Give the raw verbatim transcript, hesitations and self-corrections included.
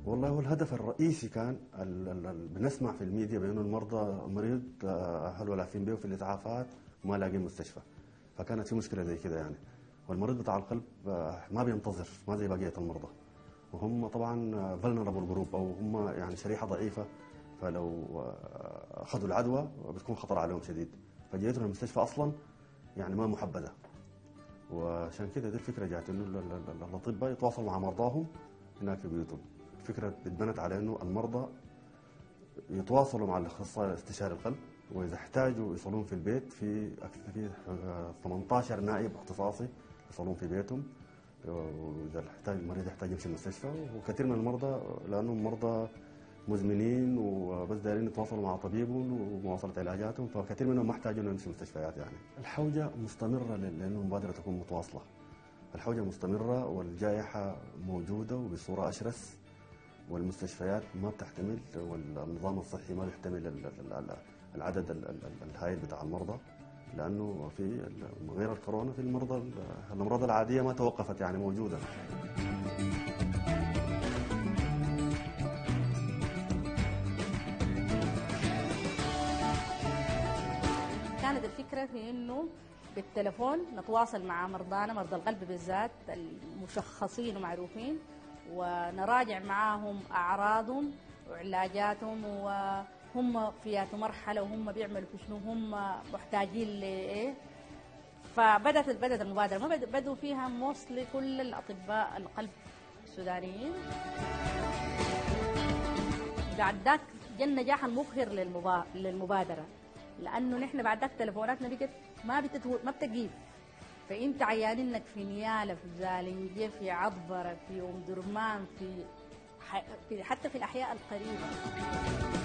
والله هو الهدف الرئيسي كان ال ال ال بنسمع في الميديا بأنه المرضى مريض أهله لاعبين به في الإسعافات وما لاقين مستشفى، فكانت في مشكلة زي كده يعني. والمريض بتاع القلب ما بينتظر، ما زي بقية المرضى، وهم طبعا vulnerable جروب أو هم يعني شريحة ضعيفة، فلو أخذوا العدوى بتكون خطر عليهم شديد، فجيتهم المستشفى أصلا يعني ما محبذة. وعشان كده دي الفكرة جات إنه الأطباء يتواصلوا مع مرضاهم هناك في بيوتهم. الفكرة اتبنت على إنه المرضى يتواصلوا مع الاخصائي استشاري القلب، واذا احتاجوا يصلون في البيت في في ثمانية عشر نائب اختصاصي يصلون في بيتهم، واذا احتاج المريض يحتاج يمشي المستشفى. وكثير من المرضى لانهم مرضى مزمنين وبس دايرين يتواصلوا مع طبيبهم ومواصله علاجاتهم، فكثير منهم ما يحتاجون انهم يمشوا مستشفيات يعني. الحوجه مستمره لانه المبادره تكون متواصله. الحوجه مستمره والجائحه موجوده وبصوره اشرس، والمستشفيات ما بتحتمل والنظام الصحي ما بيحتمل العدد الهائل بتاع المرضى، لانه في غير الكورونا في المرضى الامراض العاديه ما توقفت يعني موجوده. كانت الفكره في انه بالتليفون نتواصل مع مرضانا، مرضى القلب بالذات المشخصين ومعروفين، ونراجع معاهم أعراضهم وعلاجاتهم وهم في مرحلة وهم بيعملوا في شنو، هم محتاجين لإيه. فبدأت بدأت المبادرة ما بدأوا فيها موصل كل الأطباء القلب السودانيين. بعد ذاك جاء النجاح المبهر للمبادرة، لأنه نحن بعد ذاك تليفوناتنا بقت ما بتتو... ما بتجيب. فانت عيانينك في نياله، في زالنجه، في عضبره، في ام درمان، في, ح... في حتى في الاحياء القريبه.